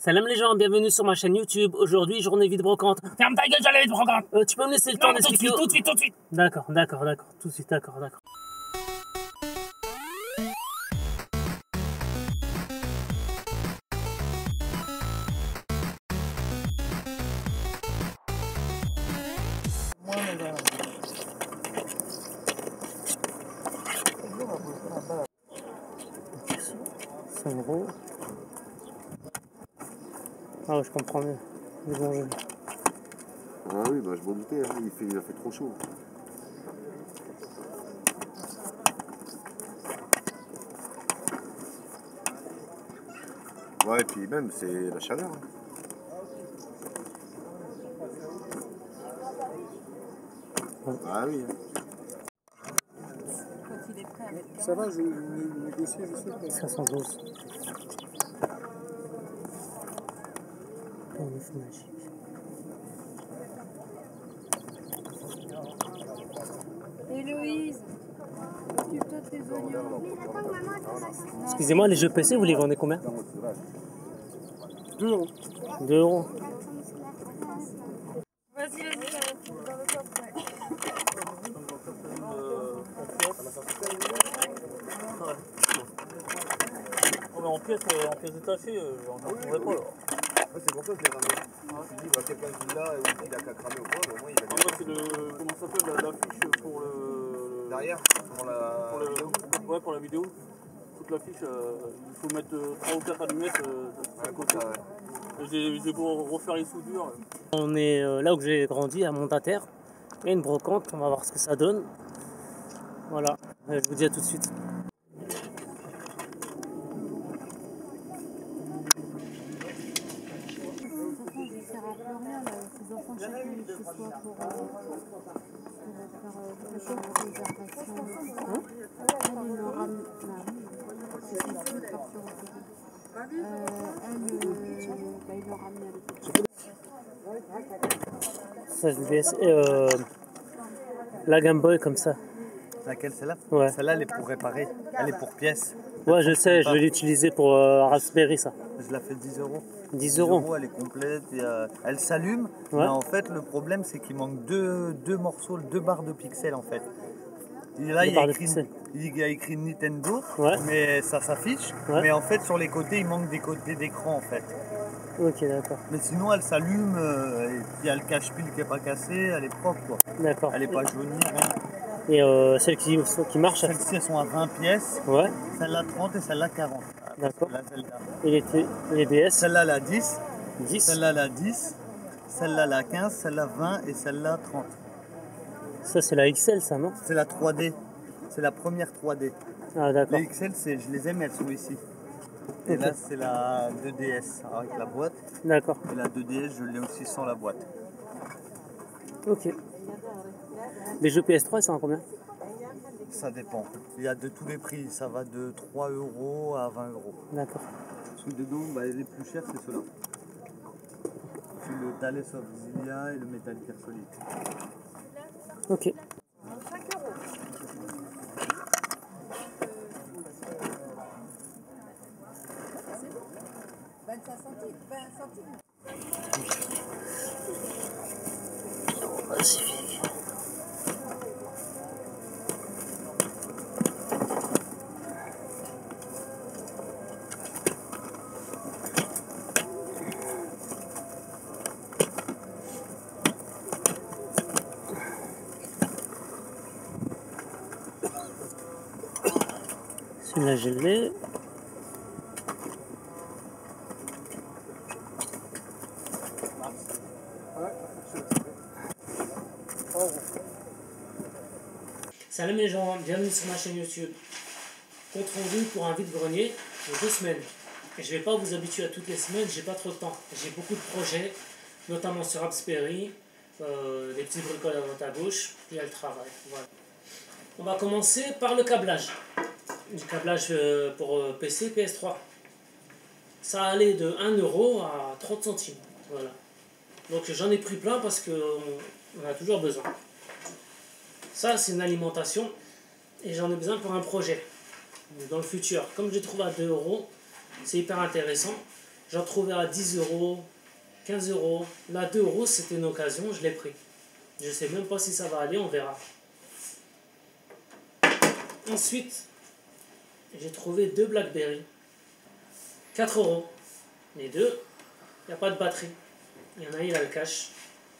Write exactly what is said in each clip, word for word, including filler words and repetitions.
Salam les gens, bienvenue sur ma chaîne YouTube. Aujourd'hui, journée vide brocante. Ferme ta gueule, j'allais vide brocante. Euh, tu peux me laisser le temps d'expliquer? Tout de suite, tout de suite, tout de suite. D'accord, d'accord, d'accord. Tout de suite, d'accord, d'accord. cinq euros. Ah ouais, je comprends mieux. Les bons jeux. Ah oui, bah je m'en doutais, hein. il, fait, il a fait trop chaud. Ouais, et puis même, c'est la chaleur. Hein. Ouais. Ah oui. Hein. Ça va, je négocie, je sais. cinq cent douze. Bonus magique. Héloïse, occupe-toi de tes oignons. Excusez-moi, les jeux P C, vous les vendez combien? deux euros. deux euros. Vas-y, vas-y, dans le coffre, ouais. Oh, mais en pièces, euh, en pièces détachées, euh, on n'en trouverait pas là. Ouais, c'est pour ça que je l'ai ramené. Je me suis dit, bah, quelqu'un qui l'a ou qui l'a qu'à cramer ou quoi, mais au moins il va En fait, c'est le. Comment ça s'appelle la- l'affiche pour le. derrière, pour la Pour le, vidéo. ouais, pour la vidéo. Toute l'affiche, euh, il faut mettre euh, trois ou quatre allumettes euh, à Ouais, côté. ça, ouais. Et J'ai j'ai beau refaire les soudures. On est euh, là où j'ai grandi, à Montataire. Il y a une brocante, on va voir ce que ça donne. Voilà, Euh, je vous dis à tout de suite. Ça sert à plus rien, là. Ces enfants, chacun est chez soi pour, euh, pour faire euh, quelque chose de réservation. Hein? Elle, elle me ramène. C'est son fils, partir au Pérou. Euh, elle, euh, bah, il l'a ramené à l'hôpital. Ça, je vous laisse. Et, euh, la Game Boy comme ça. Laquelle, celle-là? Ouais. Celle-là, elle est pour réparer. Elle est pour pièces. Ouais, je sais, je vais l'utiliser pour euh, Raspberry, ça. Je la fais dix euros. dix euros. Elle est complète. Et, euh, elle s'allume. Ouais. Mais en fait, le problème, c'est qu'il manque deux, deux morceaux, deux barres de pixels, en fait. Et là, Deux il y, barres a de écrit, pixels. il y a écrit Nintendo, Ouais. mais ça s'affiche. Ouais. Mais en fait, sur les côtés, il manque des côtés d'écran, en fait. Ok, d'accord. Mais sinon, elle s'allume. Euh, et puis, il y a le cache-pile qui n'est pas cassé. Elle est propre, quoi. D'accord. Elle n'est pas jaunie, rien. Et euh, celles qui, qui marchent, Celles-ci, elles sont à vingt pièces. ouais, Celle-là, trente et celle-là, quarante. d'accord. Là, celle-là. Et les, T- les D S, Celle-là, la dix. dix. Celle-là, la dix, celle-là, la quinze, celle-là, vingt et celle-là, trente. Ça, c'est la X L, ça, non? C'est la trois D. C'est la première trois D. Ah, d'accord. Les X L, c'est, je les aime, elles sont ici. Et Ok. là, c'est la deux D S avec la boîte. D'accord. Et la deux D S, je l'ai aussi sans la boîte. Ok. Les jeux P S trois, ils sont à combien? Ça dépend. Il y a de tous les prix. Ça va de trois euros à vingt euros. D'accord. Parce que dedans, bah, les plus chers, c'est ceux-là. C'est le Thales of Xillia et le Metal Gear Solid. Ok. vingt-cinq centimes, vingt centimes. Pacifique. Celui-là, je l'ai. Salut les gens, bienvenue sur ma chaîne YouTube. Compte rendu pour un vide-grenier de deux semaines. Et je ne vais pas vous habituer à toutes les semaines, j'ai pas trop de temps. J'ai beaucoup de projets, notamment sur Raspberry, euh, des petits bricolages à droite à gauche, et le travail. Voilà. On va commencer par le câblage. Du câblage euh, pour euh, P C, P S trois. Ça allait de un euro à trente centimes. Voilà. Donc j'en ai pris plein parce qu'on on a toujours besoin. Ça, c'est une alimentation et j'en ai besoin pour un projet dans le futur. Comme je trouve à deux euros, c'est hyper intéressant. J'en trouvais à dix euros, quinze euros. Là, deux euros, c'était une occasion, je l'ai pris. Je sais même pas si ça va aller, on verra. Ensuite, j'ai trouvé deux Blackberry. quatre euros. Les deux, il n'y a pas de batterie. Il y en a un, il a le cache.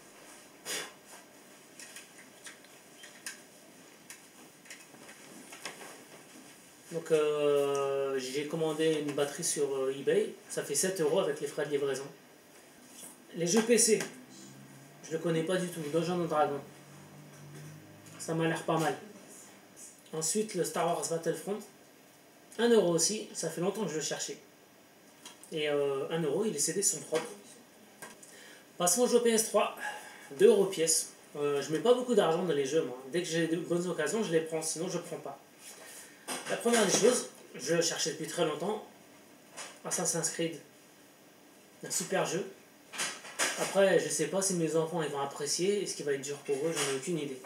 Donc euh, j'ai commandé une batterie sur euh, eBay, ça fait sept euros avec les frais de livraison. Les jeux P C, je ne le connais pas du tout, Dungeons and Dragons. Ça m'a l'air pas mal. Ensuite le Star Wars Battlefront, un euro aussi, ça fait longtemps que je le cherchais. Et euh, un euro, et les C D sont propres. Passons au jeu P S trois, deux euros pièce. Euh, je mets pas beaucoup d'argent dans les jeux, moi. Dès que j'ai de bonnes occasions, je les prends, sinon je prends pas. La première des choses, je le cherchais depuis très longtemps, Assassin's Creed, un super jeu. Après, je sais pas si mes enfants ils vont apprécier, est-ce qu'il va être dur pour eux, j'en ai aucune idée.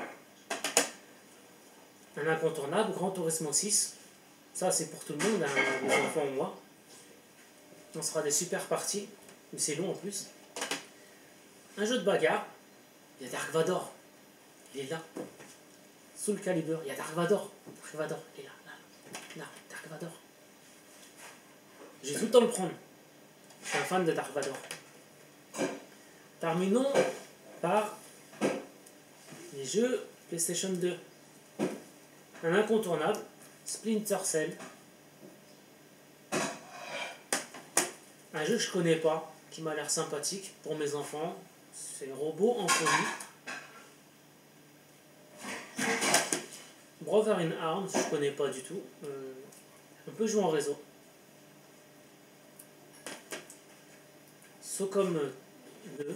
Un incontournable, Gran Turismo six, ça c'est pour tout le monde, hein, les enfants ou moi. On sera des super parties, mais c'est long en plus. Un jeu de bagarre, il y a Dark Vador, il est là. Soul Calibur, il y a Dark Vador, Dark Vador, il est là. Là, Dark Vador. J'ai tout le temps le prendre. Je suis un fan de Dark Vador. Terminons par les jeux PlayStation deux. Un incontournable, Splinter Cell. Un jeu que je connais pas, qui m'a l'air sympathique pour mes enfants. C'est Robot en folie. Brother in Arms, je connais pas du tout. Euh, on peut jouer en réseau. Socom deux.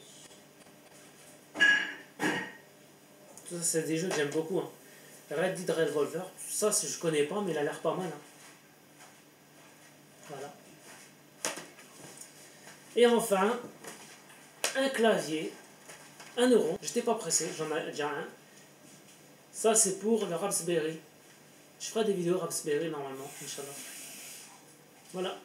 Tout ça, c'est des jeux que j'aime beaucoup. Hein. Red Dead Revolver, ça je connais pas, mais il a l'air pas mal. Hein. Voilà. Et enfin, un clavier, un euro. J'étais pas pressé, j'en ai déjà un. Ça c'est pour le Raspberry. Je ferai des vidéos Raspberry normalement, Inch'Allah. Voilà.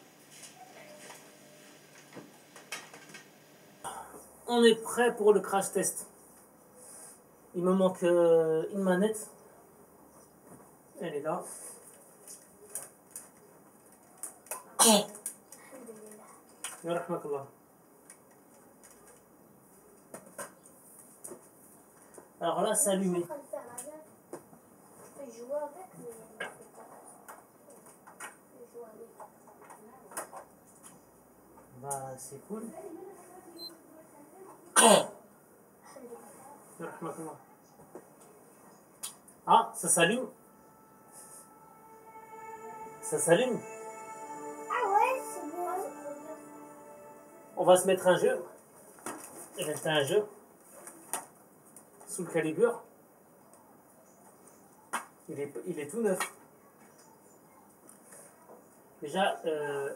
On est prêt pour le crash test. Il me manque euh, une manette. Elle est là. Alors là, c'est allumé. Bah, c'est cool. Ah, ça s'allume. Ça s'allume. Ah ouais, c'est bien. On va se mettre un jeu. Il reste un jeu. Sous le Calibur. Il est, il est tout neuf. Déjà, euh,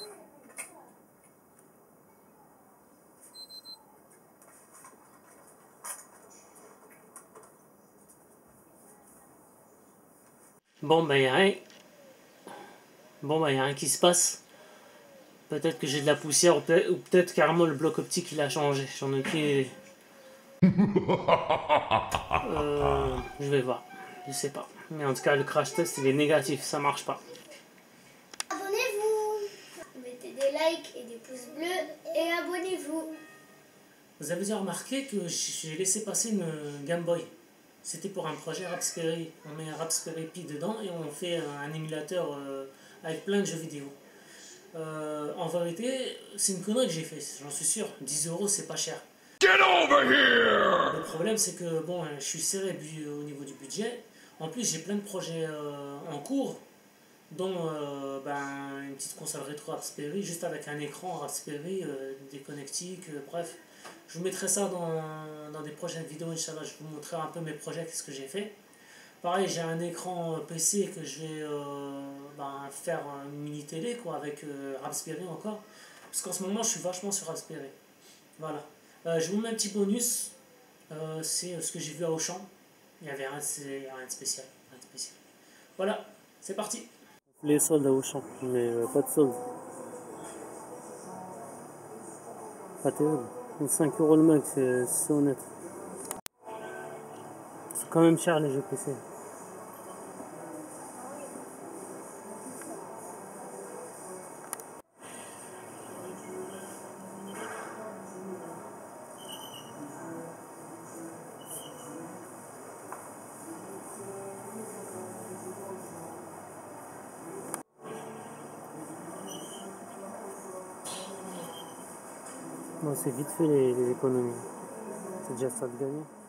bon, ben, il n'y a rien. Bon, ben, il n'y a rien qui se passe. Peut-être que j'ai de la poussière, ou peut-être peut carrément le bloc optique il a changé. J'en ai pris. euh, je vais voir. Je sais pas. Mais en tout cas, le crash test il est négatif, ça marche pas. Abonnez-vous. Mettez des likes et des pouces bleus et abonnez-vous. Vous avez déjà remarqué que j'ai laissé passer une Game Boy. C'était pour un projet Raspberry. On met un Raspberry Pi dedans et on fait un émulateur euh, avec plein de jeux vidéo. Euh, en vérité, c'est une connerie que j'ai fait, j'en suis sûr. dix euros, c'est pas cher. Get over here! Le problème, c'est que bon, je suis serré au niveau du budget. En plus, j'ai plein de projets euh, en cours, dont euh, ben, une petite console rétro Raspberry, juste avec un écran Raspberry, euh, des connectiques, euh, bref. Je vous mettrai ça dans, dans des prochaines vidéos, Inch'Allah. Je vous montrerai un peu mes projets, qu'est-ce que j'ai fait. Pareil, j'ai un écran P C que je vais euh, ben, faire une mini télé quoi, avec euh, Raspberry encore. Parce qu'en ce moment, je suis vachement sur Raspberry. Voilà. Euh, je vous mets un petit bonus. Euh, c'est ce que j'ai vu à Auchan. Il n'y avait rien, rien de spécial. Rien de spécial. Voilà, c'est parti. Les soldes à Auchan, mais euh, pas de soldes. Pas terrible. cinq euros le max, c'est honnête. C'est quand même cher les jeux P C. Bon, c'est vite fait les, les économies. C'est déjà ça de gagner.